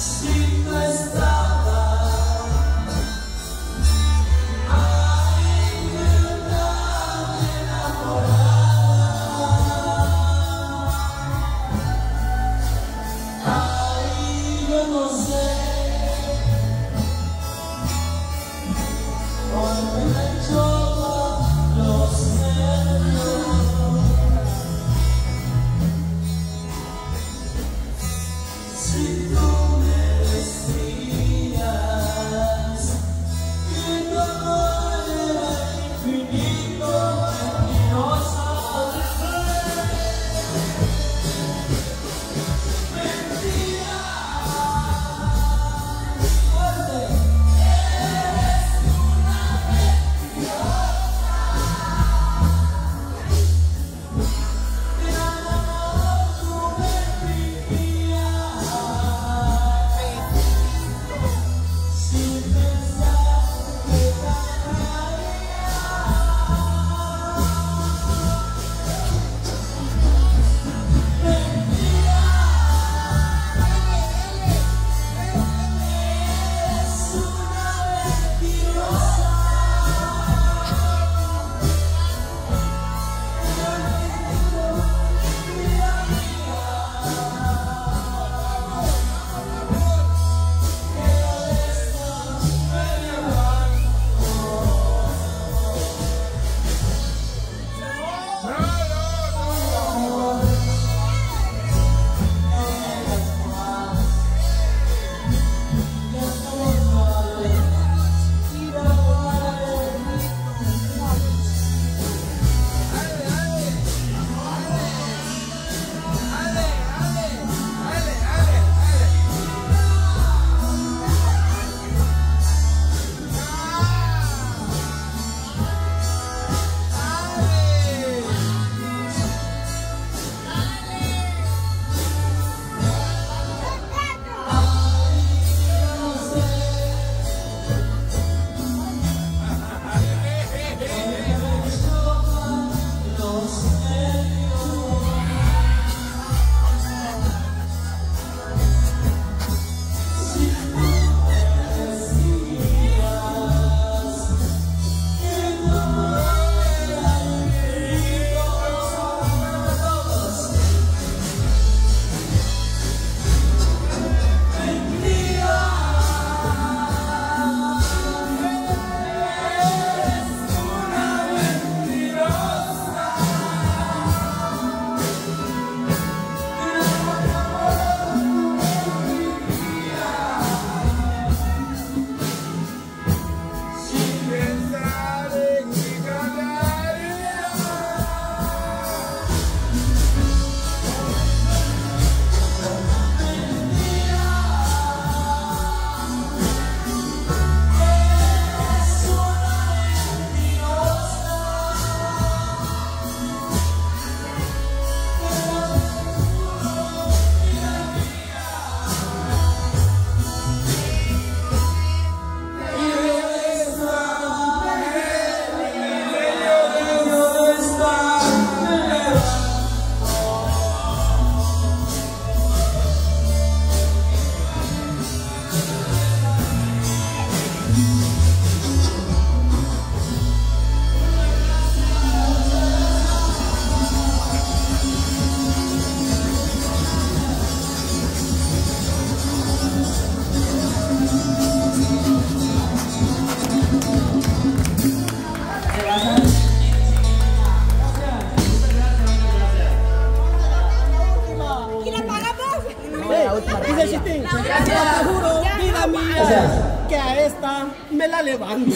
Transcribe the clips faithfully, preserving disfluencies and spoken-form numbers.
que a esta me la levanto.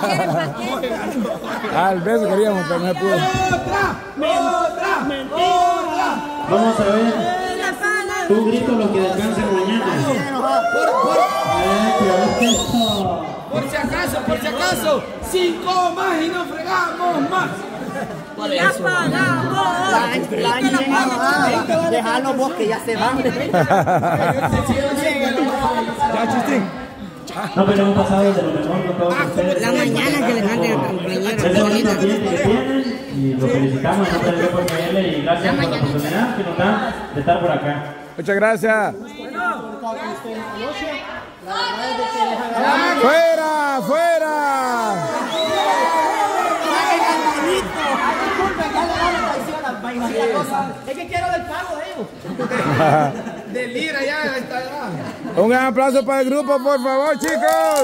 Ah, el beso queríamos, pero no se pudo. ¡Otra! ¡Otra! ¡Otra! Vamos a ver. Tú grito lo que descansen mañana. Por si acaso, por si acaso, cinco más y no fregamos más. Y ya pagamos. Déjalo vos que ya se van. Ya, Chistín. No, pero hemos pasado de lo mejor con todos ustedes. La mañana que le mande al compañero. Y lo felicitamos en nombre del grupo M L y gracias por la oportunidad que nos dan de estar por acá. Muchas gracias. Bueno, ¡Fuera! ¡Fuera! Es que quiero del pago de ellos. De Lira ya está. Un gran aplauso para el grupo, por favor, chicos.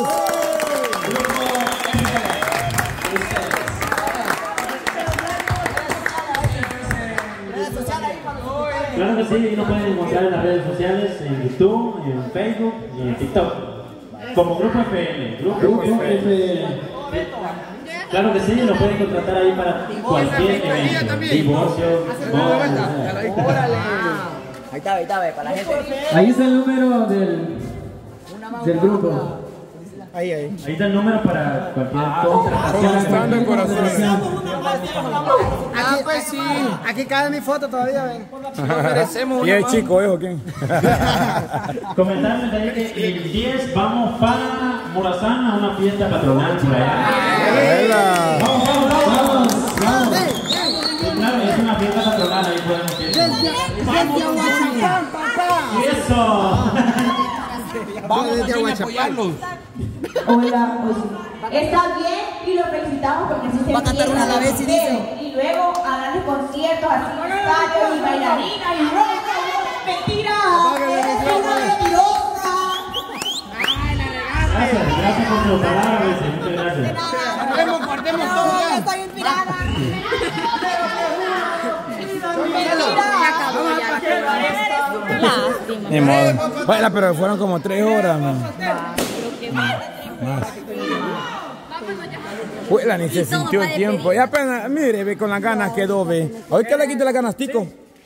Claro que sí, nos pueden encontrar en las redes sociales, en YouTube, en Facebook y en TikTok. Como Grupo F M. Grupo F M. Claro que sí, nos pueden contratar ahí para cualquier evento. Divorcio, boda. Ahí está, ahí está, ve, para la gente. Ahí está el número del, del grupo. Ahí, ahí. Ahí está el número para cualquier contratación. Conquistando el corazón. Ah, pues sí. Aquí cae mi foto todavía, ven. Nos merecemos ¿Y una el más. chico, hijo, quién? Comentarles ahí que el diez vamos para Morazán a una fiesta patronal por allá. Hola. Vamos, vamos, vamos, vamos. Claro, es una fiesta patronal, ahí podemos ir. ¡Eso! Vamos a apoyarlos. Hola, pues, está bien y lo felicitamos porque así se Va a cantar una a la vez y dice. y luego a darle conciertos así en estadios y bailarinas y luego mentira, es una mentirosa. Gracias, gracias por su palabra, Bessie, muchas gracias. Guardemos, guardemos todo ya. Estoy inspirada. Ni modo. Bueno, pero fueron como tres horas, man. Más. Juela, ni se sintió el tiempo. Y apenas, mire, ve con las ganas quedó, ve. Ahorita le quito las ganas, Tico.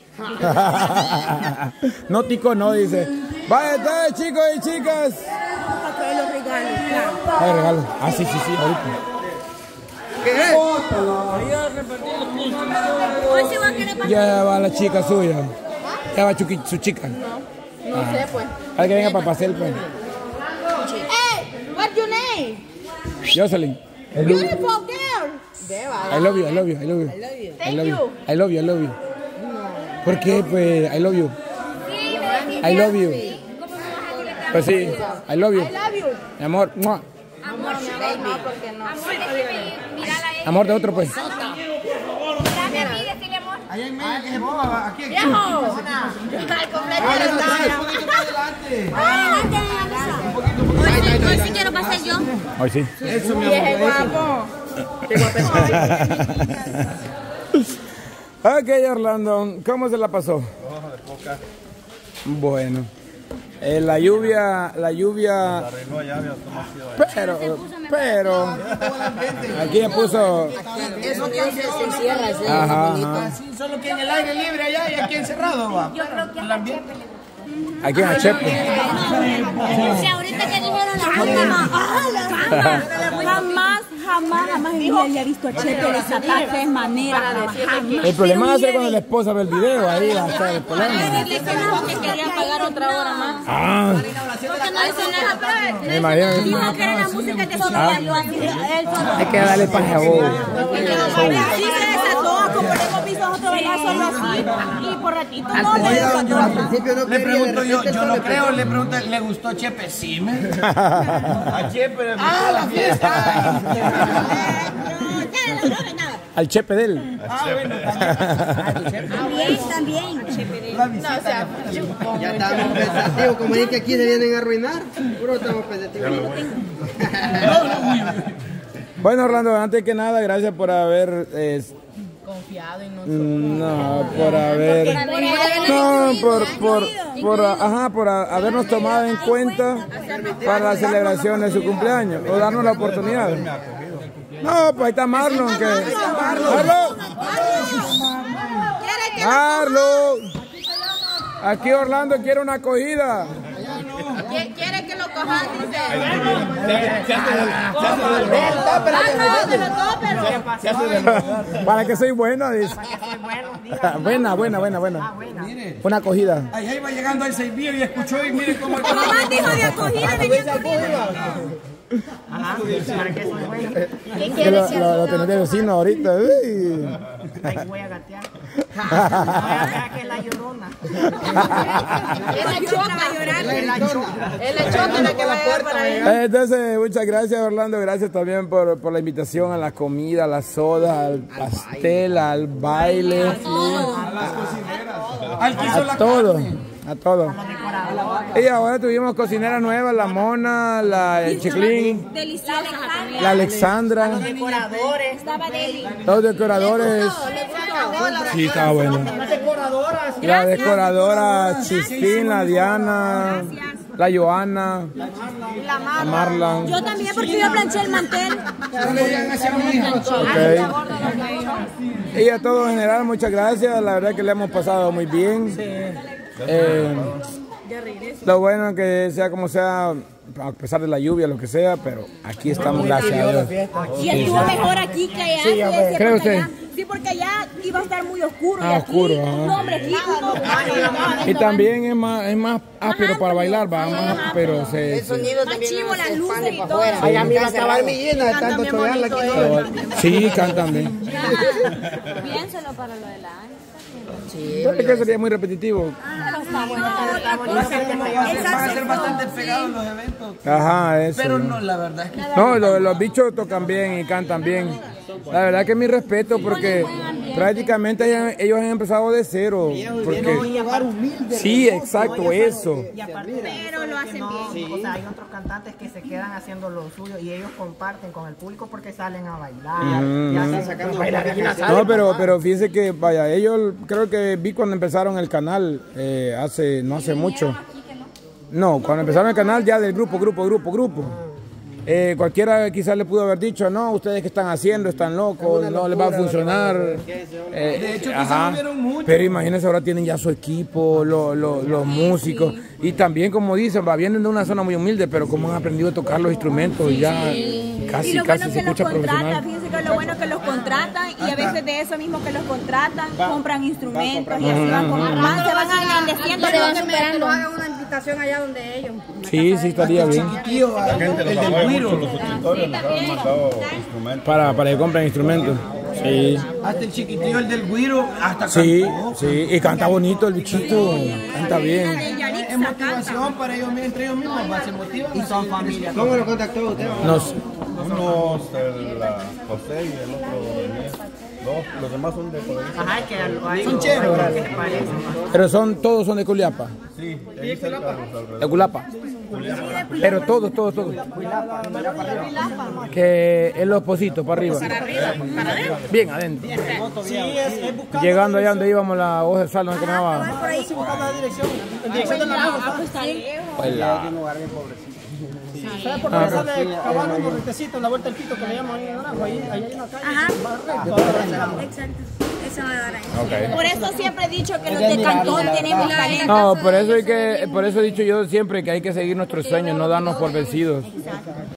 No, Tico, no, dice. Vaya, está, chicos y chicas. Hay regalo. Ah, sí, sí, sí, ahorita. Ya va la chica suya. Ya va Chuqui, su chica. No, no sé, pues. Hay que venga para pasar, pues. Hey, what's your name? Jocelyn. Beautiful girl. I love you, I love you, I love you. I love you. I love you, I love you. ¿Por qué? Pues, I love you. I love you. Pues sí, I love you. Mi amor. ¡Mua! Amor, no, porque no. Amor, déjeme mirar a él. Amor de otro, pues. Dame a mí, decirle amor. Allá en medio que se mueva, aquí, aquí. Viejo. Al completo Ahora, de un la poquito más adelante. Adelante, hoy, hoy sí quiero pasar yo. Hoy sí. Eso, mi amor. Ok, Orlando, ¿cómo se la pasó? Bueno, eh, la lluvia, la lluvia, pero, pero, aquí ya puso, Eso que se, se encierra, ese ajá, ajá. Sí, solo que en el aire libre allá y aquí encerrado, va. Yo creo que El ambiente. aquí en la Chepe. si ahorita que dijeron la cama, ah, la cama. Jamás, jamás, jamás en mi vida había visto a Chepe desatar tres maneras. Jamás. El problema va a ser cuando la esposa ve el video, ahí va a estar el problema. Que quería pagar otra hora más. Ah, Porque no dicen nada, pero me imagino. Dijo que era la música que solo bailó así. Él solo. Hay que darle paja a vos. Sí se desató, como le hemos visto a otro bailar solo así. Y por ratito no le desató. Al principio no Le quería, pregunto de yo, repente yo no solo creo, le pregunto, ¿le gustó Chepe? Sí, me. A Chepe. Ah, la fiesta. Al Chepe de él. Ah, bueno. También, también. La visita. Ya estamos pensativos, como dije que aquí se vienen a arruinar. Puro estamos pensativos. Bueno, Orlando, antes que nada, gracias por haber eh, Confiado en nosotros. No, por haber. No, por, por, por, ajá, por a- habernos tomado en cuenta para la celebración de su cumpleaños o darnos la oportunidad. No, pues ahí está Marlon. Que... Marlon. Marlon. Aquí Orlando quiere una acogida. ¿Quiere que lo cojan? Para que soy bueno, dice. Buena, buena, buena, buena. Una acogida. Ahí iba llegando al Seivío y escuchó y mire cómo... Mamá dijo de acogida, venía corriendo. Ajá, para que soy buena. Que lo, lo, lo tenés de vecino ahorita. Uy. Ay, voy a gatear. Voy a gatear que es la llorona. Es la choca llorando. Es la choca. Es la choca la que va a llegar para allá. Entonces, muchas gracias, Orlando. Gracias también por, por la invitación a la comida, a la soda, al pastel, al baile. A las cocineras. Al que hizo A la todo. carne. A todo. Y ahora tuvimos cocinera nueva, la Mona, la el Chiclín, Deliciosa. la Alexandra, Los decoradores. Estaba Deli. los decoradores. Sí, estaba bueno. Las decoradoras. La decoradora Chispín, la Diana, la Joana, la Marla. Yo también porque yo planché el mantel. No le digan así a mi hijo. Ok. Y a todos en general, muchas gracias. La verdad que le hemos pasado muy bien. Eh, lo bueno es que sea como sea, a pesar de la lluvia, lo que sea, pero aquí estamos, gracias a Dios. Y estuvo mejor aquí que allá. Sí, ¿Cree ¿Cree usted? Sí, porque allá iba a estar muy oscuro. Ah, y aquí, oscuro, ajá. no, hombre, aquí no. Y también es más, es más áspero para bailar, va más áspero. Se, El sonido Más también chivo, se las luces expande y para todo. afuera. Ay, a mí me va a Está acabar mi cerrado. llena de Canta tanto bien chorearla aquí. bonito sí, cantan bien. Piénselo para lo de la año. Es que sería muy repetitivo. Está bueno, está bonito. Van a ser bastante pegados los eventos. Ajá, eso. Pero no, la verdad es que No, los, los bichos tocan bien y cantan bien. La verdad que mi respeto porque prácticamente ellos, ellos han empezado de cero. Porque, sí, exacto, eso. Y aparte, pero lo hacen bien. O sea, hay otros cantantes que se quedan haciendo lo suyo y ellos comparten con el público porque salen a bailar. Ujú. Y hacen sacando bailarinas. No, pero, pero fíjense que, vaya, ellos creo que vi cuando empezaron el canal, eh, hace, no hace mucho. No, cuando empezaron el canal ya del grupo, grupo, grupo, grupo. Eh, cualquiera quizás le pudo haber dicho, no, ustedes que están haciendo, están locos, no les va a funcionar. Eh, de hecho, ajá. quizás no vieron mucho. Pero imagínense, ahora tienen ya su equipo, lo, lo, los músicos. Y también, como dicen, va, vienen de una zona muy humilde, pero como han aprendido a tocar los instrumentos y ya Y casi, lo casi bueno se que los escucha contratan, profesional. fíjense que lo bueno que los contratan y a veces de eso mismo que los contratan, compran instrumentos y así van comprando, se van engrandeciendo, se van superando. Hagan una invitación allá donde ellos. Sí, sí, estaría bien. tío, el del Guiro. Para, para que compren instrumentos. Sí, Hasta el chiquitillo, el del Guiro, hasta sí, cantó. sí. Y canta bonito el bichito. Canta bien. Es motivación para ellos mismos, entre ellos mismos, va, se motivan. Y son familia. ¿Cómo lo contactó usted? Nos, Uno es la José y el otro Daniel. Dos, los demás son de Codelí. Ajá, que algo hay. Son chéveres. ¿Qué les parece? pero son, todos son de Culiapa. Sí, ahí cerca de los alrededores. De Culapa. Pero todos, todos, todos. Que es los positos, para arriba. Bien, adentro. Sí, es, es buscando. Llegando allá donde íbamos, la voz del sal, ¿no? ¿Cómo se llamaba? Por ahí sí buscando la dirección. En dirección de la baja. Pues la- ¿Sabes por dónde sale Caballo, unos rectecitos, la vuelta del pito que le llaman ahí en Naranjo? Ahí, ahí hay una calle. Ajá. Va recto. Exacto. Eso va a dar ahí. Ok. Por eso siempre he dicho que los de Cantón tenemos talento. No, por eso hay que, por eso he dicho yo siempre que hay que seguir nuestros sueños, no darnos por vencidos.